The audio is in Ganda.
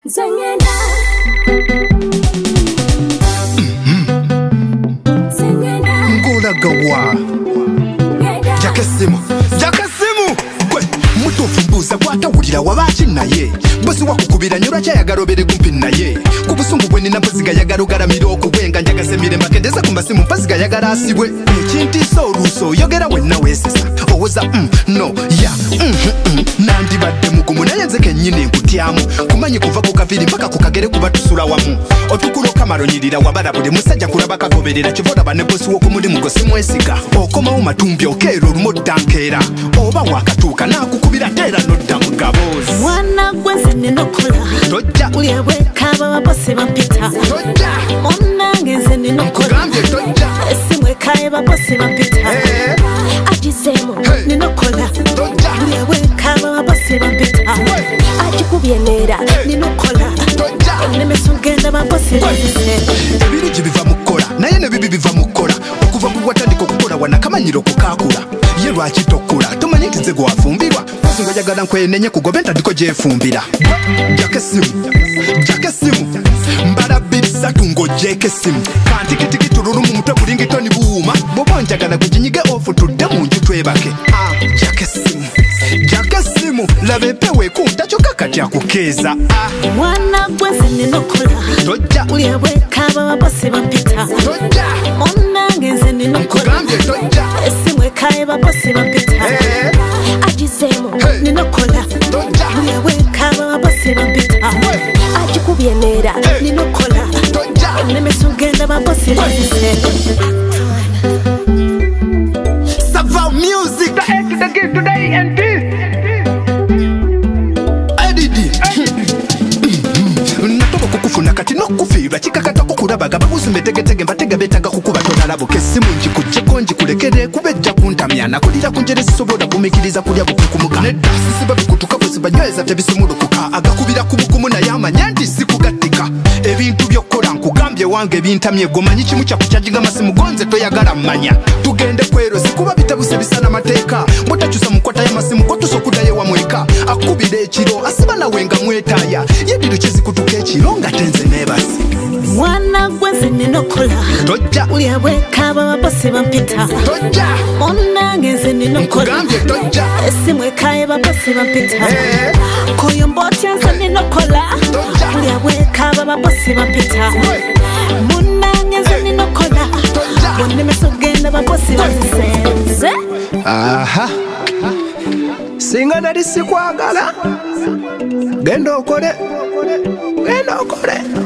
Zengena. Zengena. Ngola gawa. Jako Esimu. Jako Esimu. Gwe mutufu mbuza kwatawulira wabaki naye. Bosi wakukubira nyura kyayagala obere kumpi naye. Kubusungu bwe nina mpoziga yagala ogalamira okuwenga njagase mirembe kendeza ku masimu mpaziga yagala asibwe. Ekintiisa oluuso oyogera wenna weesesa. Owoza no ya nandibadde mugumu naye nze kennyini nkutyamu. Kumanyi kuva ku kaviri mpaka ku kagere kuba tusula wamu. Otukulo kamalonyirira wabala buli musajja kulaba kagoberera kivolaba ne bosi w'okumulimu gwe simwesiga. Okomawo matumbi okeera olumodda nkeera. Oba wakatuuka nakukubira teera nodda mu gaboozi. Mwana gwenze ninokola. Tojja. Ulya bwekaba babosi bampita. Tojja. Munange nze ninokola. Nkugambye tojja. Esimu ekaye babosi bampita. Agisemu ninokola. Tojja. Ulya bwekaba babosi bampita. Agikubye neera ninokola. Tojja. Enemeso ngenda babosi bazise. Ebirungi biva mu kukola naye ne bibi biva mu kukola. Okuva bwe watandika okukola wanakamanyiro kukaakula. Ye lwaki tokkula tomanyi nti nze gwafumbirwa. Bosi ng'ojagala nkwenenye kugobe ntandiko gyefumbira. Jako Esimu. Jako Esimu. Mbala bbiri ssatu ng'ogyeko essimu. Kantikitiki tululu mu mutwe bulingitoni buwuma. Bw'oba njagala gwe kinnyige ofu tudde mu nju twebake. Jako Esimu. Jako Esimu. Laba empewo ekunta kyokka kati akukeeza. Mwana gwenze ninokola. Tojja. Ulya bwekaba babosi bampita. Tojja. Munange nze ninokola. Nkugambye tojja. Esimu ekaye babosi bampita. Agisemu ninokola. Tojja. Ulya bwekaba babosi bampita. Agikubye neera ninokola. Tojja. Enemeso ngenda babosi bazise. Savaam music. The A to the G to the E and D. Natoka kukufuna kati n'okufiirwa kikakatako kulabaga babuzi mbetegetege mbatega beetaga kukuba tonalabo k'essimu njikugyeko njikulekere kubejja kuntamya nakulira ku njere zisobola kumikiriza kulya bukukumuka nedda sisiba bikutuka bwesi banyweza tebisumulukuka agakubira ku bugumu naye amanya nti sikugattika ebintu by'okkola nkugambye wange ebintamye gomanyi kimu kyakukyajinga masimu gonze toyagala mmanya tugende kwerozi kuba bitabuse bisana mateeka mbotakyusa mukwata y'amasimu gotusa okuddayo wamweka akubira ekiro asiba nawe nga mwetaaya yeddiru kizikutuka ekiro nga tenze neebasi. Mwana gwenze ninokola. Tojja. Ulya bwekaba babosi bampita. Tojja. Munange nze ninokola. Nkugambye tojja. Esimu ekaye babosi bampita. Koyo mbotya nze ninokola. Tojja. Ulya bwekaba babosi bampita. Munange nze ninokola. Tojja. Enemeso ngenda babosi bazise. Aha. Singa nali sikwagala. Genda okole. Genda okole.